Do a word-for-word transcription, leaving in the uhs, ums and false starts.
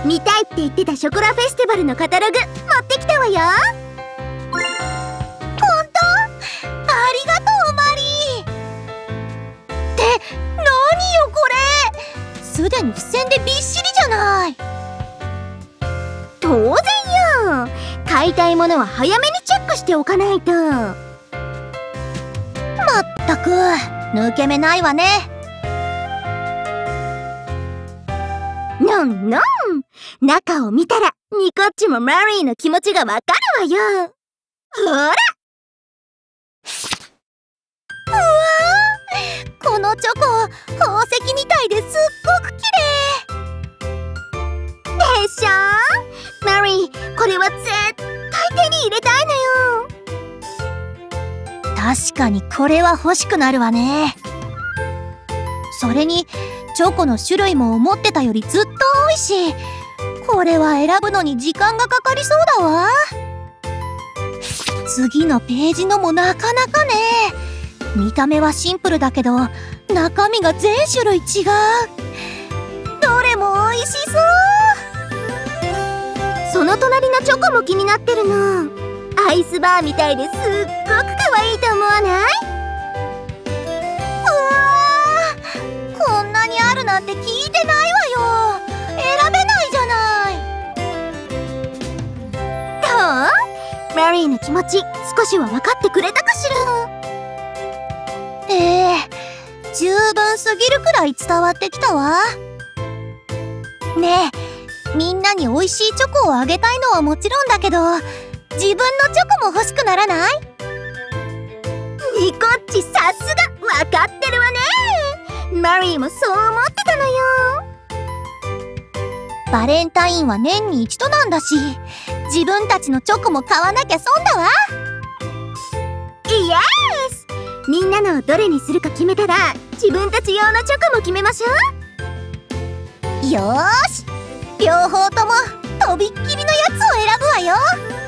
見たいって言ってたショコラフェスティバルのカタログ持ってきたわよ。ほんと？ありがとうマリー。って何よこれ、すでに付箋でびっしりじゃない。当然よ、買いたいものは早めにチェックしておかないと。まったく抜け目ないわね。のんのん、中を見たらニコッチもマリーの気持ちがわかるわよ。ほら、うわー、このチョコ宝石みたいですっごく綺麗でしょ。マリー、これは絶対手に入れたいのよ。確かにこれは欲しくなるわね。それにチョコの種類も思ってたよりずっと多いし、これは選ぶのに時間がかかりそうだわ。次のページのもなかなかね。見た目はシンプルだけど中身が全種類違う。どれも美味しそう。その隣のチョコも気になってるの。アイスバーみたいですっごく可愛いと思わない？こんなにあるなんて聞いてないわよ。選べないじゃない。どう？マリーの気持ち少しは分かってくれたかしら？ええー、十分すぎるくらい伝わってきたわ。ねえ、みんなに美味しいチョコをあげたいのはもちろんだけど、自分のチョコも欲しくならない？ニコッチ、さすが分かってるわね。マリーもそう思ってたのよ。バレンタインは年に一度なんだし、自分たちのチョコも買わなきゃ損だわ。イエス！みんなのをどれにするか決めたら自分たち用のチョコも決めましょう。よーし、両方ともとびっきりのやつを選ぶわよ。